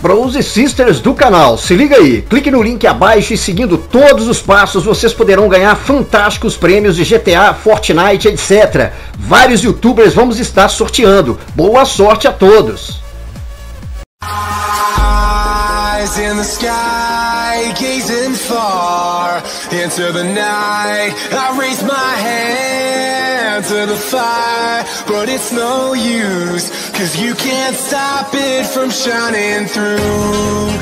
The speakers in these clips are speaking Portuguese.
Bros e Sisters do canal, se liga aí, clique no link abaixo e seguindo todos os passos vocês poderão ganhar fantásticos prêmios de GTA, Fortnite, etc. Vários youtubers vamos estar sorteando. Boa sorte a todos! Eyes in the sky, gazing far into the night. I raise my hand to the fire, but it's no use, 'cause you can't stop it from shining through.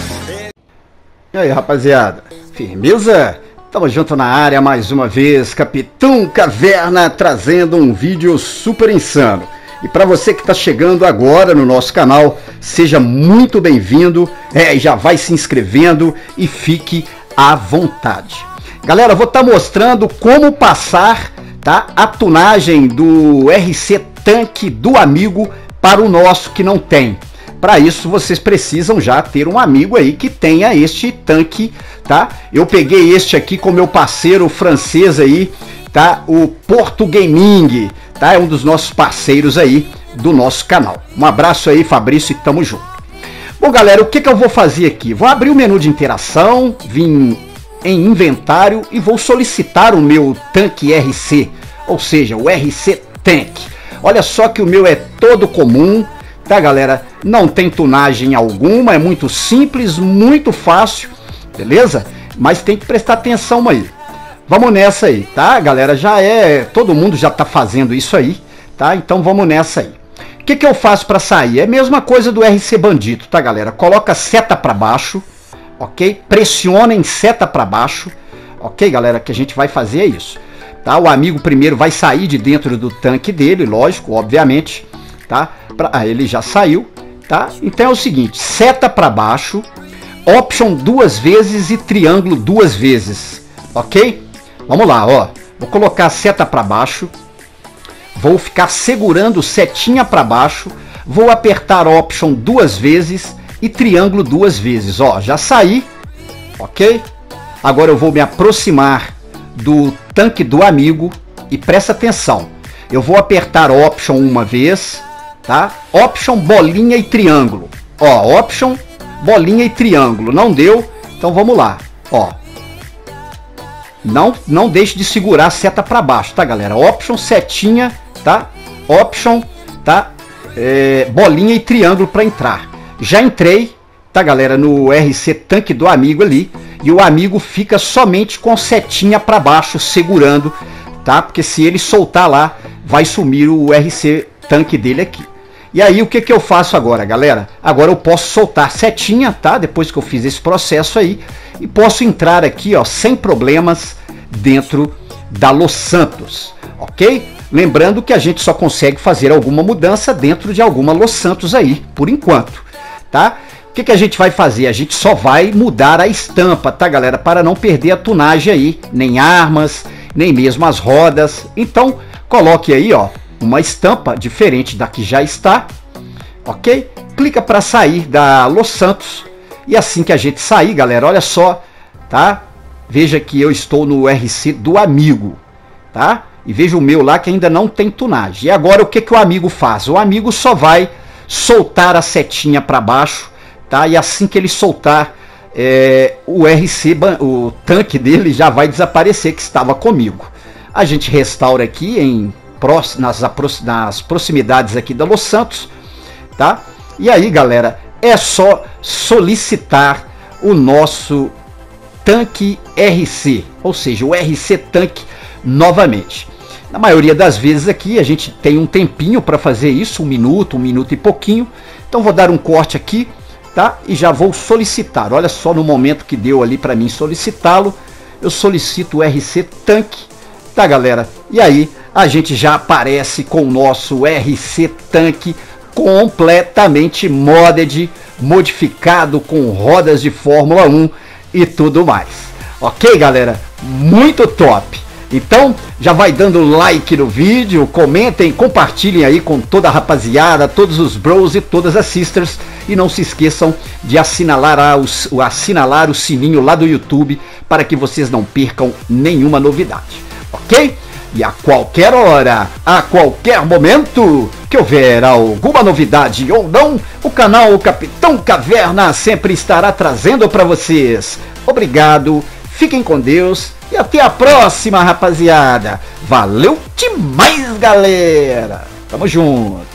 E aí, rapaziada, firmeza? Tamo junto na área mais uma vez, Capitão Caverna trazendo um vídeo super insano. E para você que está chegando agora no nosso canal, seja muito bem-vindo, já vai se inscrevendo e fique à vontade. Galera, vou estar mostrando como passar, tá, a tunagem do RC Tank do amigo para o nosso que não tem. Para isso vocês precisam já ter um amigo aí que tenha este tanque, tá? Eu peguei este aqui com meu parceiro francês aí, tá? O Porto Gaming, tá? É um dos nossos parceiros aí do nosso canal. Um abraço aí, Fabrício, e tamo junto. Bom, galera, o que eu vou fazer aqui? Vou abrir o menu de interação, vim em inventário e vou solicitar o meu tanque RC, ou seja, o RC Tank. Olha só que o meu é todo comum, tá, galera? Não tem tunagem alguma, é muito simples, muito fácil, beleza? Mas tem que prestar atenção aí. Vamos nessa aí, tá, galera? Todo mundo já tá fazendo isso aí, tá? Então vamos nessa aí. O que eu faço para sair? É a mesma coisa do RC Bandito, tá, galera? Coloca a seta para baixo, ok? Pressiona em seta para baixo, ok, galera? Que a gente vai fazer isso, tá? O amigo primeiro vai sair de dentro do tanque dele, lógico, obviamente, tá? Ele já saiu, tá? Então é o seguinte, seta para baixo, option 2 vezes e triângulo 2 vezes, ok? Vamos lá, ó. Vou colocar a seta para baixo, vou ficar segurando setinha para baixo, vou apertar option 2 vezes e triângulo 2 vezes, ó. Já saí, ok? Agora eu vou me aproximar do tanque do amigo e presta atenção. Eu vou apertar option uma vez, tá? Option, bolinha e triângulo. Ó, option, bolinha e triângulo. Não deu, então vamos lá, ó. Não deixe de segurar a seta para baixo, tá, galera? Option, setinha, tá? Option, tá? Bolinha e triângulo para entrar. Já entrei, tá, galera, no RC Tanque do amigo ali. E o amigo fica somente com setinha para baixo segurando, tá? Porque se ele soltar lá, vai sumir o RC Tanque dele aqui. E aí o que eu faço agora, galera? Agora eu posso soltar setinha, tá? Depois que eu fiz esse processo aí. E posso entrar aqui, ó, sem problemas dentro da Los Santos, ok? Lembrando que a gente só consegue fazer alguma mudança dentro de alguma Los Santos aí, por enquanto, tá? O que a gente vai fazer? A gente só vai mudar a estampa, tá, galera? Para não perder a tunagem aí, nem armas, nem mesmo as rodas. Então, coloque aí, ó, uma estampa diferente da que já está, ok? Clica para sair da Los Santos. E assim que a gente sair, galera, olha só, tá? Veja que eu estou no RC do amigo, tá? E veja o meu lá que ainda não tem tunagem. E agora o que o amigo faz? O amigo só vai soltar a setinha para baixo, tá? E assim que ele soltar, o tanque dele já vai desaparecer, que estava comigo. A gente restaura aqui nas proximidades aqui da Los Santos, tá? E aí, galera, é só solicitar o nosso tanque RC, ou seja, o RC Tanque novamente. Na maioria das vezes aqui a gente tem um tempinho para fazer isso, um minuto e pouquinho. Então vou dar um corte aqui, tá? E já vou solicitar. Olha só no momento que deu ali para mim solicitá-lo. Eu solicito o RC Tanque, tá, galera? E aí a gente já aparece com o nosso RC Tanque completamente modded, modificado com rodas de Fórmula 1 e tudo mais. Ok, galera? Muito top! Então, já vai dando like no vídeo, comentem, compartilhem aí com toda a rapaziada, todos os bros e todas as sisters. E não se esqueçam de assinalar o sininho lá do YouTube para que vocês não percam nenhuma novidade. Ok? E a qualquer hora, a qualquer momento que houver alguma novidade ou não, o canal Capitão Caverna sempre estará trazendo para vocês. Obrigado, fiquem com Deus e até a próxima, rapaziada. Valeu demais, galera. Tamo junto.